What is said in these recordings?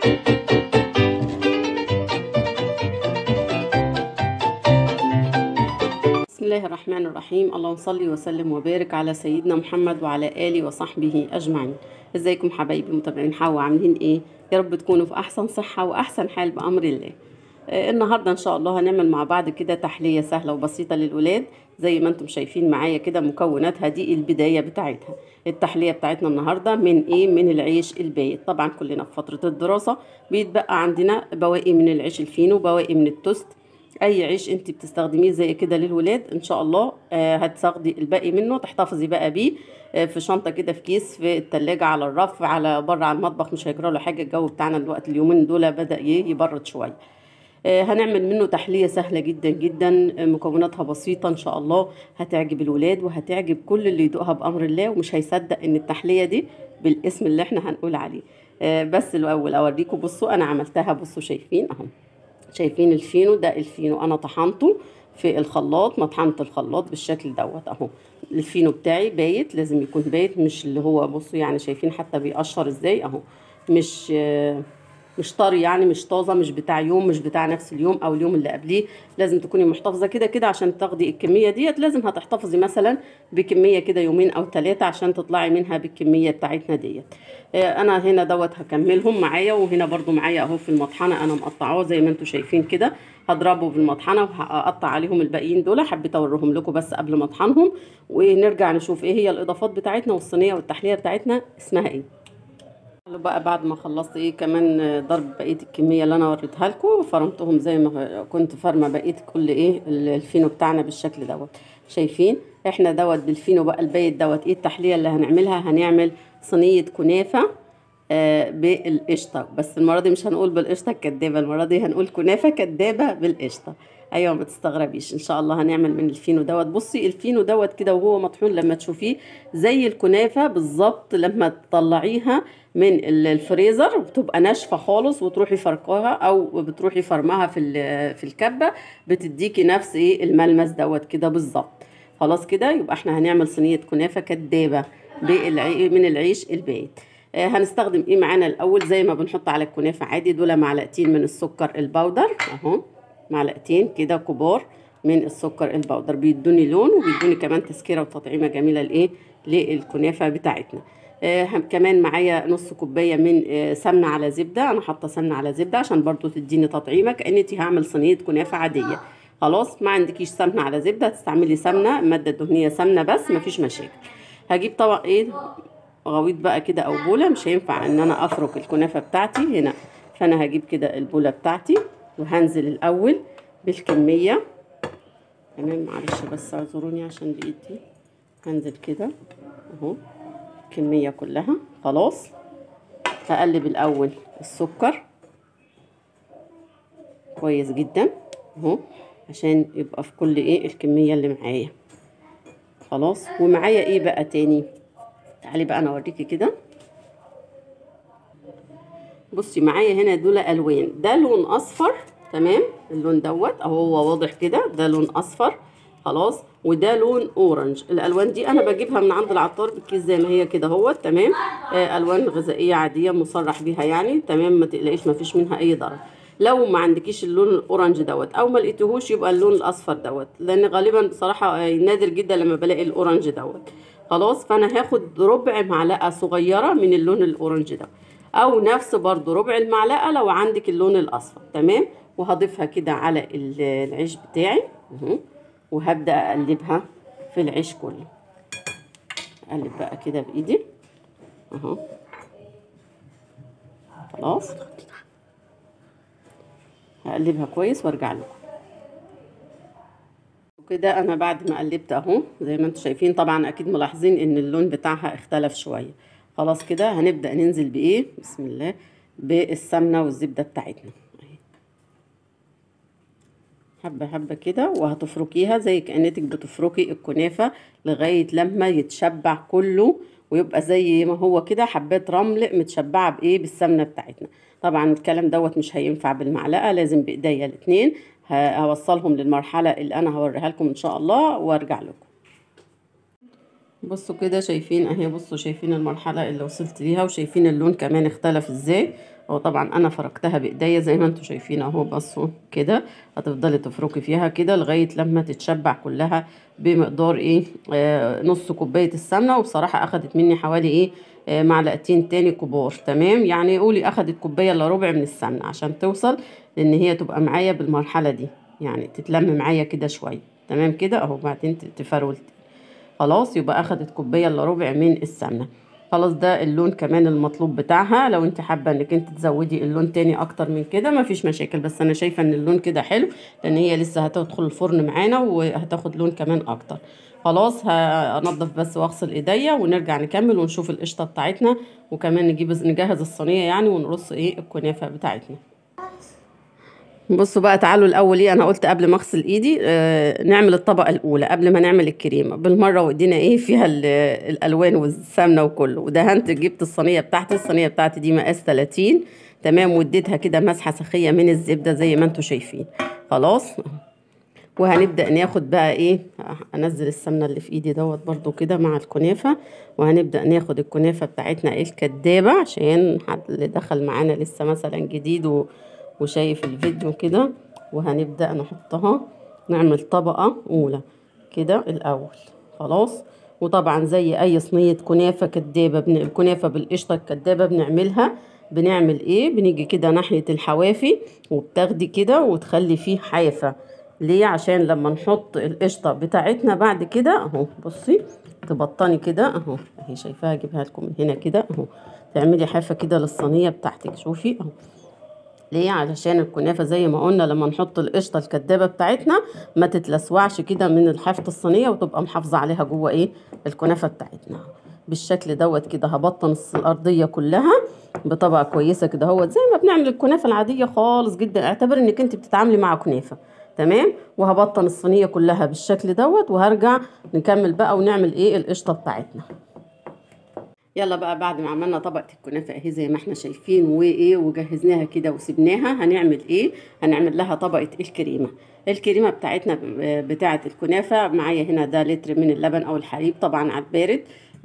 بسم الله الرحمن الرحيم. اللهم صل وسلم وبارك على سيدنا محمد وعلى آله وصحبه أجمعين. ازيكم حبايبي متابعين حوا، عاملين ايه؟ يا رب تكونوا في أحسن صحة وأحسن حال بأمر الله. النهاردة إن شاء الله هنعمل مع بعض كده تحلية سهلة وبسيطة للولاد، زي ما انتم شايفين معايا كده. مكوناتها دي البداية بتاعتها. التحلية بتاعتنا النهاردة من ايه؟ من العيش البايت. طبعا كلنا في فترة الدراسة بيتبقى عندنا بواقي من العيش الفينو، بواقي من التوست، اي عيش انت بتستخدميه زي كده للولاد ان شاء الله هتاخدي الباقي منه، تحتفظي بقى بيه في شنطه كده، في كيس في التلاجة، على الرف، على بره على المطبخ، مش هيجرى له حاجه. الجو بتاعنا دلوقتي اليومين دول بدا يبرد شويه. هنعمل منه تحليه سهله جدا جدا، مكوناتها بسيطه ان شاء الله، هتعجب الولاد وهتعجب كل اللي يدوقها بامر الله، ومش هيصدق ان التحليه دي بالاسم اللي احنا هنقول عليه. بس الاول اوريكم. بصوا انا عملتها، بصوا شايفين اهو، شايفين الفينو ده؟ الفينو انا طحنته في الخلاط، مطحنة الخلاط بالشكل دوت اهو. الفينو بتاعي بايت، لازم يكون بايت، مش اللي هو بصوا يعني شايفين حتى بيقشر ازاي اهو، مش طري يعني، مش طازه، مش بتاع يوم، مش بتاع نفس اليوم او اليوم اللي قبليه. لازم تكوني محتفظه كده كده عشان تاخدي الكميه ديت. لازم هتحتفظي مثلا بكميه كده يومين او 3 عشان تطلعي منها بالكميه بتاعتنا ديت. انا هنا دوت هكملهم معايا، وهنا برضو معايا اهو في المطحنه انا مقطعاه زي ما انتم شايفين كده. هضربه بالمطحنه وهقطع عليهم الباقيين دول. حبيت اوريهم لكم بس قبل ما اطحنهم، ونرجع نشوف ايه هي الاضافات بتاعتنا والصينيه والتحليه بتاعتنا اسمها ايه. بقى بعد ما خلصت ايه كمان ضرب بقيه الكميه اللي انا وريتها لكم، فرمتهم زي ما كنت فرمه بقيه كل ايه الفينو بتاعنا بالشكل دوت. شايفين احنا دوت بالفينو بقى البايت دوت. ايه التحليه اللي هنعملها؟ هنعمل صينيه كنافه بالقشطه، بس المره دي مش هنقول بالقشطه الكدابه، المره دي هنقول كنافه كدابه بالقشطه. ايوه ما تستغربيش، ان شاء الله هنعمل من الفينو دوت. بصي الفينو دوت كده وهو مطحون لما تشوفيه زي الكنافه بالظبط، لما تطلعيها من الفريزر بتبقى ناشفه خالص، وتروحي فرقاها او بتروحي فرمها في الكبه، بتديكي نفس ايه الملمس دوت كده بالظبط. خلاص كده يبقى احنا هنعمل صينيه كنافه كدابه من العيش البايت. هنستخدم ايه معانا الاول؟ زي ما بنحط على الكنافه عادي، دول معلقتين من السكر البودر اهو، معلقتين كده كبار من السكر البودر، بيدوني لون وبيدوني كمان تسكيره وتطعيمه جميله لايه للكنافه بتاعتنا. كمان معايا نص كوبايه من سمنه على زبده. انا حاطه سمنه على زبده عشان برضو تديني تطعيمه كانتي هعمل صينيه كنافه عاديه. خلاص ما عندكيش سمنه على زبده تستعملي سمنه ماده دهنيه سمنه بس، مفيش مشاكل. هجيب طبق ايه غويط بقى كده او بوله، مش هينفع ان انا افرك الكنافه بتاعتي هنا، فانا هجيب كده البوله بتاعتي وهنزل الاول بالكميه. تمام معلش بس اعذروني عشان بايدي. هنزل كده اهو الكميه كلها. خلاص هقلب الاول السكر كويس جدا اهو عشان يبقى في كل ايه الكميه اللي معايا. خلاص ومعايا ايه بقى تاني؟ تعالي بقى انا اوريكي كده. بصي معايا هنا دول الوان، ده لون اصفر تمام، اللون دوت اهو هو واضح كده، ده لون اصفر خلاص، وده لون اورنج. الالوان دي انا بجيبها من عند العطار بالكيس زي ما هي كده اهوت تمام. الوان غذائيه عاديه مصرح بيها يعني تمام، ما تقلقيش ما فيش منها اي ضرر. لو ما عندكيش اللون الاورنج دوت او ما لقيتوهوش يبقى اللون الاصفر دوت، لان غالبا بصراحه نادر جدا لما بلاقي الاورنج دوت. خلاص فانا هاخد ربع معلقه صغيره من اللون الاورنج ده، او نفس برضو ربع المعلقه لو عندك اللون الاصفر تمام. وهضيفها كده على العيش بتاعي وهبدا اقلبها في العيش كله. اقلب بقى كده بايدي اهو. خلاص هقلبها كويس وارجع لكم. وكده انا بعد ما قلبت اهو زي ما انتم شايفين، طبعا اكيد ملاحظين ان اللون بتاعها اختلف شويه. خلاص كده هنبدا ننزل بايه؟ بسم الله، بالسمنه والزبده بتاعتنا حبه حبه كده، وهتفركيها زي كأنك بتفركي الكنافه لغايه لما يتشبع كله ويبقى زي ما هو كده حبات رمل متشبعه بايه؟ بالسمنه بتاعتنا. طبعا الكلام دوت مش هينفع بالمعلقه، لازم بايديا الاتنين. هوصلهم للمرحله اللي انا هوريها لكم ان شاء الله وارجع لكم. بصوا كده شايفين اهي، بصوا شايفين المرحله اللي وصلت ليها، وشايفين اللون كمان اختلف ازاي. هو طبعا انا فركتها بايديا زي ما انتم شايفين اهو. بصوا كده هتفضلي تفركي فيها كده لغايه لما تتشبع كلها بمقدار ايه، نص كوبايه السمنه. وبصراحه اخدت مني حوالي ايه، معلقتين تاني كبار. تمام، يعني قولي اخدت كوبايه الا ربع من السمنه عشان توصل لان هي تبقى معايا بالمرحله دي، يعني تتلم معايا كده شويه. تمام كده اهو، بعدين تفرول. خلاص يبقى اخدت كوبايه الا ربع من السمنه. خلاص ده اللون كمان المطلوب بتاعها. لو انت حابه انك انت تزودي اللون تاني اكتر من كده مفيش مشاكل، بس انا شايفه ان اللون كده حلو لان هي لسه هتدخل الفرن معانا وهتاخد لون كمان اكتر. خلاص هنضف بس واغسل ايديا ونرجع نكمل ونشوف القشطه بتاعتنا، وكمان نجهز الصينيه يعني ونرص ايه الكنافه بتاعتنا. بصوا بقى تعالوا الاول ايه، انا قلت قبل ما اغسل ايدي نعمل الطبقه الاولى قبل ما نعمل الكريمه بالمره، وايدينا ايه فيها الالوان والسمنه وكله. ودهنت، جبت الصينيه بتاعتي دي مقاس 30. تمام، واديتها كده مسحه سخيه من الزبده زي ما انتم شايفين. خلاص، وهنبدا ناخد بقى ايه، انزل السمنه اللي في ايدي دوت برضو كده مع الكنافه. وهنبدا ناخد الكنافه بتاعتنا الكدابه عشان حد اللي دخل معانا لسه مثلا جديد وشايف الفيديو كده. وهنبدأ نحطها، نعمل طبقة أولى كده الأول. خلاص، وطبعا زي أي صينية كنافة كدابة الكنافة بالقشطة الكدابة بنعمل إيه، بنيجي كده ناحية الحوافي وبتاخدي كده وتخلي فيه حافة. ليه؟ عشان لما نحط القشطة بتاعتنا بعد كده أهو. بصي تبطني كده أهو، أهي شايفاها، أجيبها لكم من هنا كده أهو. تعملي حافة كده للصينية بتاعتك، شوفي أهو. ليه؟ علشان الكنافة زي ما قلنا لما نحط القشطة الكدابة بتاعتنا ما تتلسوعش كده من حافة الصينية، وتبقى محافظة عليها جوه ايه الكنافة بتاعتنا. بالشكل دوت كده هبطن الأرضية كلها بطبقة كويسة كده اهوت زي ما بنعمل الكنافة العادية خالص جدا. اعتبر انك انت بتتعاملي مع كنافة. تمام، وهبطن الصينية كلها بالشكل دوت، وهرجع نكمل بقى ونعمل ايه القشطة بتاعتنا. يلا بقى بعد ما عملنا طبقة الكنافة اهي زي ما احنا شايفين وايه وجهزناها كده وسبناها، هنعمل ايه، هنعمل لها طبقة الكريمة. الكريمة بتاعتنا بتاعة الكنافة معايا هنا ده لتر من اللبن او الحليب طبعا على البارد.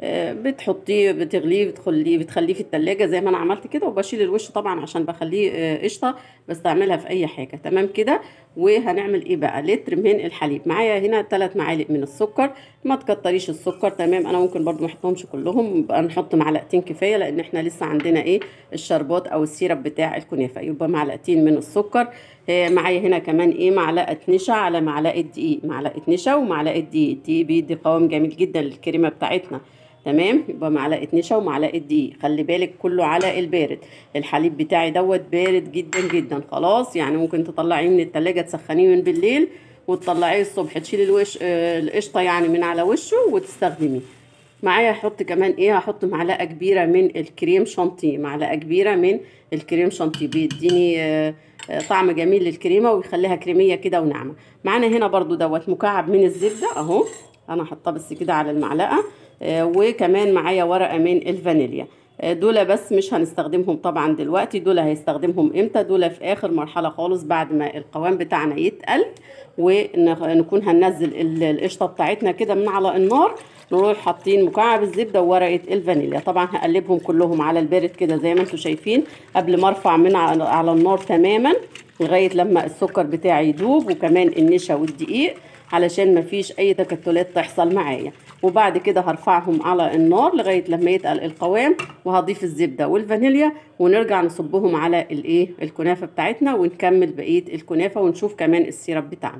بتحطيه بتغليه بتخليه في التلاجة زي ما انا عملت كده، وبشيل الوش طبعا عشان بخليه قشطة بستعملها في اي حاجة. تمام كده. وهنعمل ايه بقى، لتر من الحليب. معايا هنا 3 معالق من السكر. ما تكتريش السكر. تمام، انا ممكن برضو ما احطهمش كلهم، يبقى نحط معلقتين كفايه لان احنا لسه عندنا ايه الشربات او السيرب بتاع الكنافه، يبقى معلقتين من السكر. معايا هنا كمان ايه معلقه نشا على معلقه دقيق، معلقه نشا ومعلقه دقيق. دي بيدي قوام جميل جدا للكريمه بتاعتنا. تمام، يبقى معلقه نشا ومعلقه دقيق. خلي بالك كله على البارد. الحليب بتاعي دوت بارد جدا جدا. خلاص، يعني ممكن تطلعيه من التلاجة تسخنيه من بالليل وتطلعيه الصبح، تشيلي القشطه يعني من على وشه وتستخدميه. معايا هحط كمان ايه، هحط معلقه كبيره من الكريم شانتيه. معلقه كبيره من الكريم شانتيه بيديني طعم جميل للكريمه ويخليها كريميه كده وناعمه. معانا هنا برضو دوت مكعب من الزبده اهو، انا هحطها بس كده على المعلقه. وكمان معايا ورقه من الفانيليا. دول بس مش هنستخدمهم طبعا دلوقتي، دول هيستخدمهم امتى، دول في اخر مرحله خالص بعد ما القوام بتاعنا يتقل ونكون هننزل القشطه بتاعتنا كده من على النار. نروح حاطين مكعب الزبده وورقه الفانيليا. طبعا هقلبهم كلهم على البارد كده زي ما انتم شايفين قبل ما ارفع من على النار تماما لغايه لما السكر بتاعي يدوب، وكمان النشا والدقيق علشان مفيش اي تكتلات تحصل معايا. وبعد كده هرفعهم على النار لغايه لما يتقل القوام، وهضيف الزبده والفانيليا ونرجع نصبهم على الايه الكنافه بتاعتنا ونكمل بقيه الكنافه ونشوف كمان السيرب بتاعنا.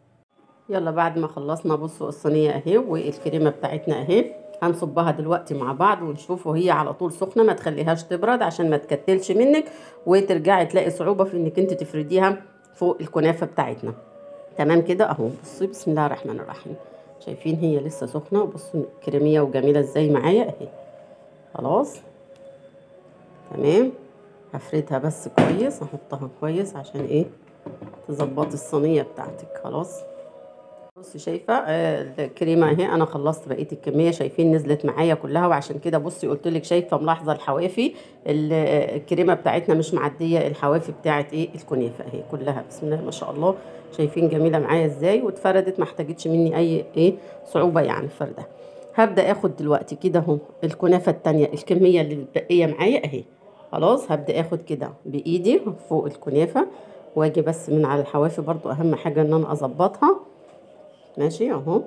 يلا بعد ما خلصنا بصوا الصينيه اهي والكريمه بتاعتنا اهي، هنصبها دلوقتي مع بعض ونشوف. وهي على طول سخنه، ما تخليهاش تبرد عشان ما تكتلش منك وترجعي تلاقي صعوبه في انك انت تفرديها فوق الكنافه بتاعتنا. تمام كده اهو. بصي بسم الله الرحمن الرحيم، شايفين هي لسه سخنه، وبصوا كريميه وجميله ازاي معايا اهي. خلاص تمام، هفردها بس كويس، احطها كويس عشان ايه تظبطي الصينيه بتاعتك. خلاص بصي شايفه الكريمه اهي انا خلصت بقيه الكميه، شايفين نزلت معايا كلها. وعشان كده بصي قلت لك شايفه ملاحظه الحوافي الكريمه بتاعتنا مش معديه الحوافي بتاعت ايه الكنافه اهي كلها. بسم الله ما شاء الله، شايفين جميله معايا ازاي واتفردت، ما احتاجتش مني اي ايه صعوبه يعني فردها. هبدا اخد دلوقتي كده اهو الكنافه التانية الكميه اللي متبقيه معايا اهي. خلاص هبدأ اخد كده بايدي فوق الكنافة، واجي بس من على الحواف، برضو اهم حاجة ان انا اظبطها. ماشي اهو.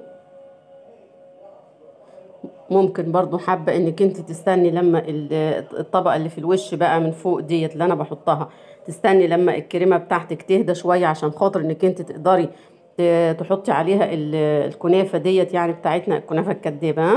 ممكن برضو حابة انك انت تستني لما الطبقة اللي في الوش بقى من فوق ديت اللي انا بحطها، تستني لما الكريمة بتاعتك تهدى شوية عشان خاطر انك انت تقدري تحطي عليها الكنافة ديت، يعني بتاعتنا الكنافة الكدابة، ها؟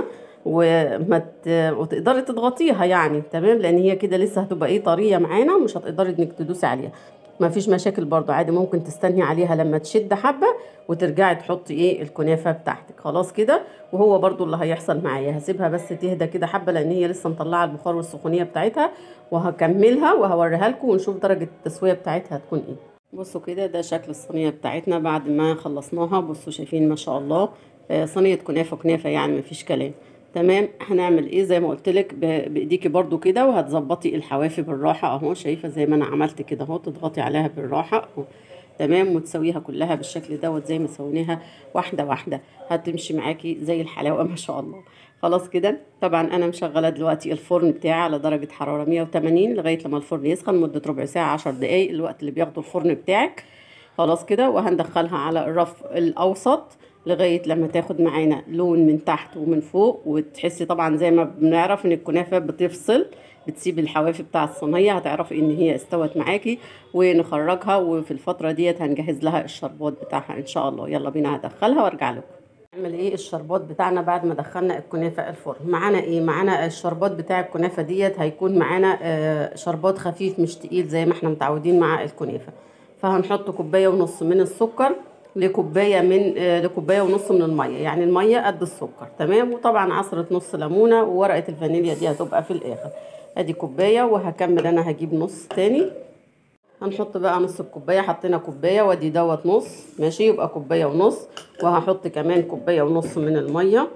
وتقدري تضغطيها يعني تمام، لان هي كده لسه هتبقى ايه طرية معانا، مش هتقدري انك تدوسي عليها. ما فيش مشاكل برضو، عادي ممكن تستني عليها لما تشد حبة وترجعي تحطي ايه الكنافة بتاعتك. خلاص كده. وهو برضو اللي هيحصل معايا، هسيبها بس تهدى كده حبة لان هي لسه مطلعة البخار والسخونية بتاعتها، وهكملها وهوريها لكم ونشوف درجة التسوية بتاعتها هتكون ايه. بصوا كده ده شكل الصينية بتاعتنا بعد ما خلصناها. بصوا شايفين ما شاء الله، صينية كنافة كنافة يعني مفيش كلام. تمام. هنعمل ايه زي ما قلت لك، بايديكي برضو كده، وهتظبطي الحواف بالراحة اهو، شايفة زي ما انا عملت كده اهو، تضغطي عليها بالراحة اهو. تمام. وتسويها كلها بالشكل دوت زي ما سويناها، واحدة واحدة هتمشي معاكي زي الحلاوة ما شاء الله. خلاص كده. طبعا انا مشغله دلوقتي الفرن بتاعي على درجه حراره 180 لغايه لما الفرن يسخن مده ربع ساعه 10 دقائق، الوقت اللي بياخده الفرن بتاعك. خلاص كده. وهندخلها على الرف الاوسط لغايه لما تاخد معانا لون من تحت ومن فوق، وتحسي طبعا زي ما بنعرف ان الكنافه بتفصل، بتسيب الحواف بتاع الصينيه، هتعرفي ان هي استوت معاكي. ونخرجها، وفي الفتره ديت هنجهز لها الشربات بتاعها ان شاء الله. يلا بينا هدخلها وارجع لكم. نعمل ايه الشربات بتاعنا بعد ما دخلنا الكنافه الفرن. معانا ايه؟ معانا الشربات بتاع الكنافه ديت، هيكون معانا شربات خفيف مش تقيل زي ما احنا متعودين مع الكنافه. فهنحط كوبايه ونص من السكر لكوبايه لكوبايه ونص من الميه، يعني الميه قد السكر. تمام. وطبعا عصره نص ليمونه، وورقه الفانيليا دي هتبقى في الاخر. ادي كوبايه، وهكمل انا هجيب نص تاني. هنحط بقى نص الكوبايه، حطينا كوبايه وادي دوت نص، ماشي يبقى كوبايه ونص. وهحط كمان كوبايه ونص من الميه.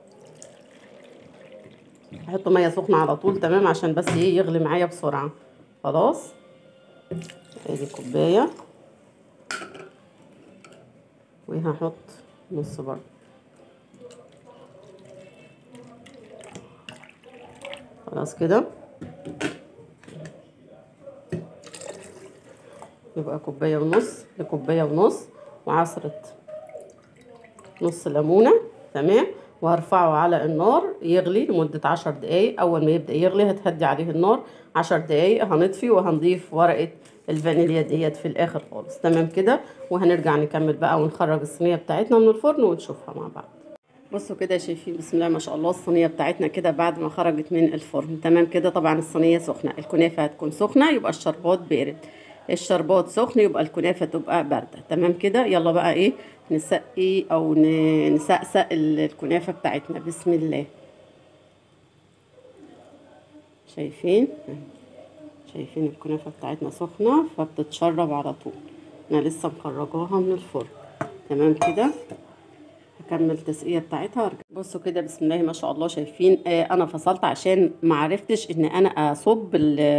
هحط ميه سخنه على طول، تمام، عشان بس ايه يغلي معايا بسرعه. خلاص. ادي كوبايه، وهحط نص برضه. خلاص كده. يبقى كوبايه ونص لكوبايه ونص، وعصره نص ليمونه. تمام. وهرفعه على النار يغلي لمدة 10 دقايق. أول ما يبدأ يغلي هتهدي عليه النار 10 دقايق، هنطفي وهنضيف ورقة الفانيليا ديت في الآخر خالص. تمام كده. وهنرجع نكمل بقى ونخرج الصينية بتاعتنا من الفرن ونشوفها مع بعض. بصوا كده شايفين بسم الله ما شاء الله الصينية بتاعتنا كده بعد ما خرجت من الفرن. تمام كده. طبعا الصينية سخنة، الكنافة هتكون سخنة يبقى الشربات بارد، الشربات سخن يبقى الكنافة تبقى باردة. تمام كده. يلا بقى ايه نسقي او نسقسق الكنافة بتاعتنا. بسم الله. شايفين شايفين الكنافة بتاعتنا سخنة فبتتشرب على طول، انا لسه مخرجاها من الفرن. تمام كده. هكمل التسقيه بتاعتها وارجع. بصوا كده بسم الله ما شاء الله. شايفين انا فصلت عشان ما عرفتش ان انا اصب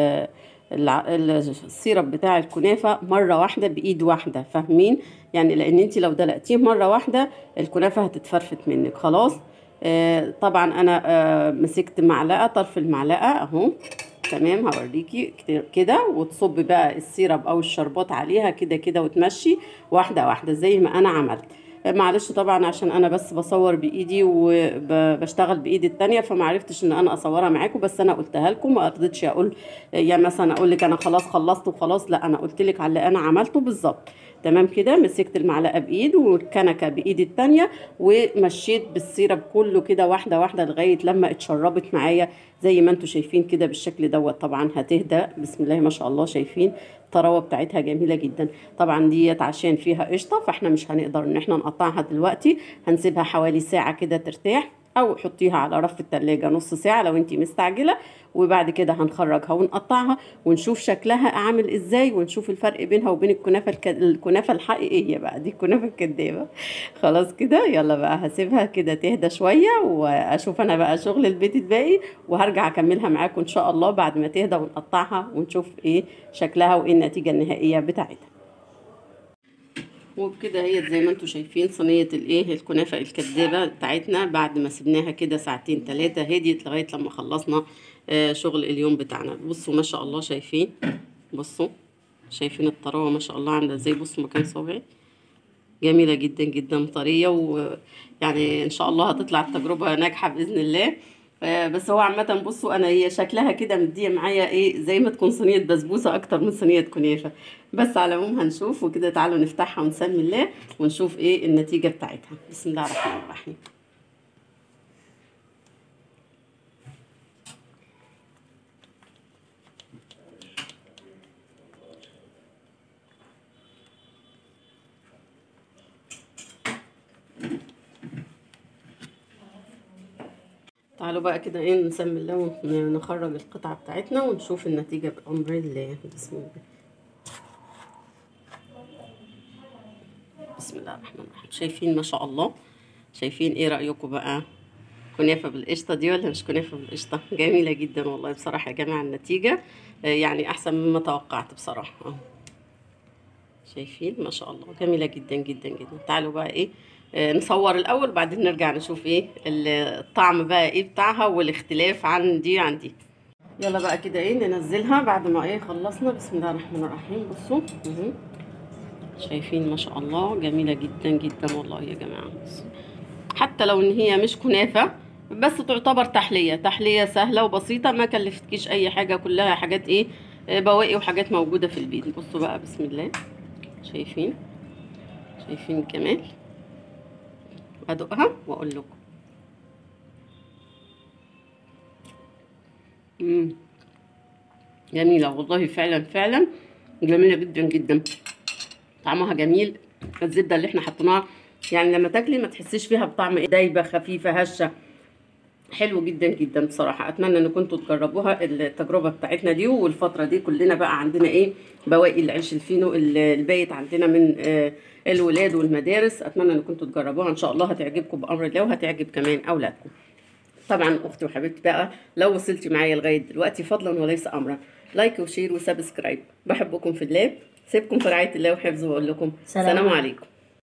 السيرب بتاع الكنافه مره واحده بايد واحده، فاهمين يعني؟ لان انت لو دلقتيه مره واحده الكنافه هتتفرفت منك. خلاص. طبعا انا مسكت معلقه، طرف المعلقه اهو. تمام. هوريكي كده، وتصب بقى السيرب او الشربات عليها كده كده، وتمشي واحده واحده زي ما انا عملت. معلش طبعا عشان انا بس بصور بايدي وبشتغل بايدي التانية، فمعرفتش ان انا اصورها معاكم، بس انا قلتها لكم، ما رضيتش اقول يعني مثلا اقول لك انا خلاص خلصت وخلاص، لا انا قلت لك على اللي انا عملته بالظبط. تمام كده. مسكت المعلقه بايد والكنكه بايدي التانية، ومشيت بالسيرب كله كده واحده واحده لغايه لما اتشربت معايا زي ما انتم شايفين كده بالشكل دوت. طبعا هتهدى بسم الله ما شاء الله. شايفين الطراوه بتاعتها جميله جدا. طبعا ديت عشان فيها قشطه فاحنا مش هنقدر ان احنا نقطعها دلوقتي، هنسيبها حوالي ساعه كده ترتاح، او حطيها على رف التلاجة نص ساعة لو انتي مستعجلة. وبعد كده هنخرجها ونقطعها ونشوف شكلها عامل ازاي، ونشوف الفرق بينها وبين الكنافة الحقيقية بقى، دي الكنافة الكدابة. خلاص كده. يلا بقى هسيبها كده تهدى شوية، واشوف انا بقى شغل البيت الباقي، وهرجع اكملها معاكم ان شاء الله بعد ما تهدى ونقطعها ونشوف ايه شكلها وايه النتيجة النهائية بتاعتها. وبكده هي زي ما انتم شايفين صينيه الايه الكنافه الكدابه بتاعتنا بعد ما سبناها كده ساعتين 3 هديت لغايه لما خلصنا شغل اليوم بتاعنا. بصوا ما شاء الله، شايفين؟ بصوا شايفين الطراوه ما شاء الله عامله ازاي. بصوا مكان صبعي، جميله جدا جدا، طريه، ويعني ان شاء الله هتطلع التجربه ناجحه باذن الله. بس هو عامه بصوا، انا هي شكلها كده مديه معايا ايه، زي ما تكون صينيه بسبوسه اكتر من صينيه كنافه. بس على العموم هنشوف وكده. تعالوا نفتحها ونسمي الله ونشوف ايه النتيجه بتاعتها. بسم الله الرحمن الرحيم. تعالوا بقى كده ايه، نسمي الله ونخرج القطعة بتاعتنا ونشوف النتيجة بأمر الله. بسم الله. بسم الله الرحمن الرحيم. شايفين ما شاء الله؟ شايفين؟ ايه رأيكم بقى؟ كنافة بالقشطة دي ولا مش كنافة بالقشطة؟ جميلة جدا والله بصراحة يا جماعة. النتيجة يعني أحسن مما توقعت بصراحة. شايفين ما شاء الله؟ جميلة جدا جدا جدا. تعالوا بقى ايه، نصور الاول بعدين نرجع نشوف ايه الطعم بقى ايه بتاعها والاختلاف عن دي عن دي. يلا بقى كده ايه، ننزلها بعد ما ايه خلصنا. بسم الله الرحمن الرحيم. بصوا شايفين ما شاء الله؟ جميلة جدا جدا والله يا جماعة. حتى لو ان هي مش كنافة بس تعتبر تحلية سهلة وبسيطة، ما كلفتكيش اي حاجة، كلها حاجات ايه، بواقي وحاجات موجودة في البيت. بصوا بقى بسم الله. شايفين؟ شايفين الجمال؟ ادوقها واقول لكم. جميله والله، فعلا فعلا جميله جدا جدا. طعمها جميل. الزبده اللي احنا حطيناها يعني لما تاكلي ما تحسيش فيها بطعم دايبه خفيفه هشه. حلو جدا جدا بصراحه. اتمنى ان كنتوا تجربوها التجربه بتاعتنا دي. والفتره دي كلنا بقى عندنا ايه، بواقي العيش الفينو البايت عندنا من الولاد والمدارس. اتمنى ان كنتوا تجربوها، ان شاء الله هتعجبكم بامر الله وهتعجب كمان اولادكم. طبعا اختي وحبيبتي بقى، لو وصلتي معايا لغايه دلوقتي فضلا وليس امرا، لايك وشير وسبسكرايب. بحبكم في الله، سيبكم في رعايه الله وحفظه واقول لكم سلام عليكم.